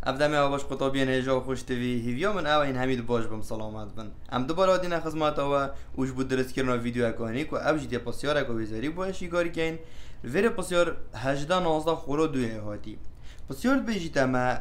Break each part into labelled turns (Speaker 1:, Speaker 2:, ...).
Speaker 1: افدامي باش قطابين هجا وخوش تبي هيفيو من اوين حميد باش بم سلامات بن ام دوباره دینا خدمات و وش بود درست کردن ویدیو اکانیک و ابج دی پاسیار کو ویزاری باشی گاری کین ویر پاسیار 18 19 خورو دوی هاتی پاسیار بجیت ما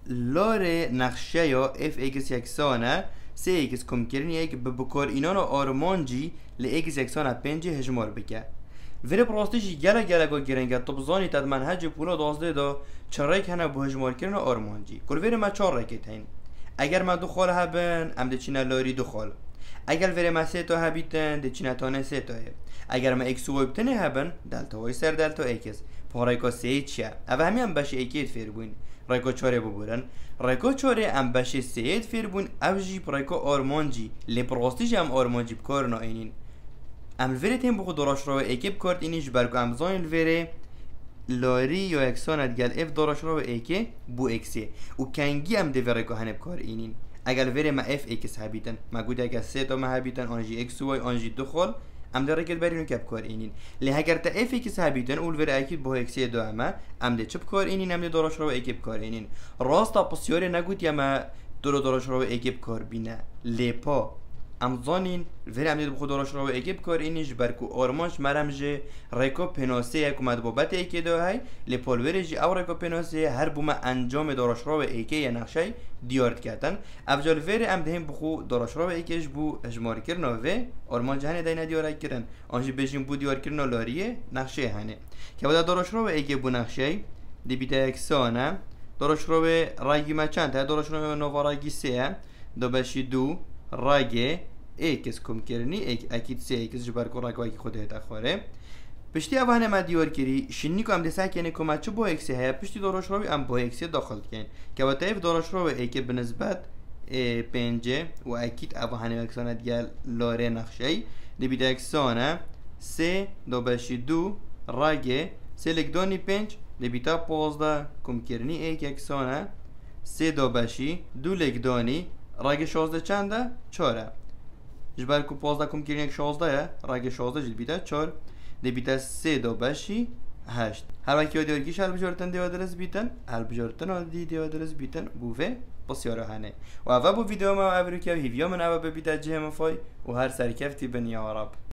Speaker 1: لار نقشه یا اف ایکس یکسانه سه ایکس کم کردن یک ببکار اینان آرمانجی ل ایکس یکسانه 5 هجمار بکه ولی پراستیشی گله گو گرنگه طبزانی تد منهج پولا دازده دا چرای کنه با هجمار کردن آرمانجی کل ویره ما 4 رکت هین اگر ما دو خال هبن ام ده چینه لاری دو خال اگر ویره ما 3 تا هبیتن ده چینه تانه 3 تا هب اگر ما اکس و بتنه هبن دلتا وای سر دلتا ایکس پارایکا 3 چیه او همی هم بشه ایکیت فیر بوین رایکا 4 ببورن رایکا 4 ام بشه 3 فیر بوین او جی پارایکا آرمانجی لی پراستیش هم آرمانجی بکار ناینین املوره تیم بخو دراش رو اکیب کارت اینیش برگو امزان الوره لاری یا اکساند گل اف دراش رو اکی بو اکسی و کنگی ام دوره که هنب کار اینین اگر وره ما اف اکس هبیتن ما گوده اگر 3 تا ما هبیتن آنجی اکس وای آنجی دو خال ام داره گل برینو کب کار اینین لی اگر تا اف اکس هبیتن اول وره اکید بو اکسی دو اما ام ده چپ کار اینین ام ده دراش رو اکیب کار اینین راستا پسیاره نگوید یا ما دراش رو اکیب کار بینه لیپا امزانین ولی امید بخود دراش رو اکیب کار اینیش برکو آرمانش مرمجه ریکو پناسه یک اومد بابت ایکی دو های لپولوریجی او ریکو پناسه هر بوم انجام دراش رو ایکی یا نقشه دیارد کردن افجال وری ام دهیم بخو دراش رو ایکیش بو اجمار کرنا و آرمان جهنه دینه دیاره کردن آنجی بجیم بو دیار کرنا لاریه نقشه هنه که بعد دراش رو ایکی بو نقشه دی بیتا اکسانه دراش رو رایگی ما چند تا دراش رو نو رایگی 3 دو بشی 2 راگه ایکس کم کرنی اکید 3 ایکس جبر کو راگه کی خود هتا خوره پشتی اوانه ما دیار کری شینی کو ام دسا کنه کومات چو با ایکس ها پشتی دراش رو ام با ایکس داخل کن که با تایف دراش رو ایک بنسبت 5 و اکید اوانه اکسانه دیال لاره نقشه دی بیت اکسانه 3 دو بشی 2 راگه سلکدونی 5 دی بیتا 15 کم کرنی ایک اکسانه 3 دو بشی 2 لکدانی راگه 16 چنده؟ 4 جبر کو 15 کم کرین یک 16 راگه 16 جل بیده 4 دی بیده 3 دو بشی 8 هر وقتی دیار کیش هر بجارتن دیو درس بیتن هر بجارتن آدی دیو درس بیتن بوفه بسیاره هنه و اول بو ویدیو ما اولی که هیویا من اول ببیده جه مفای و هر سرکفتی بنی عرب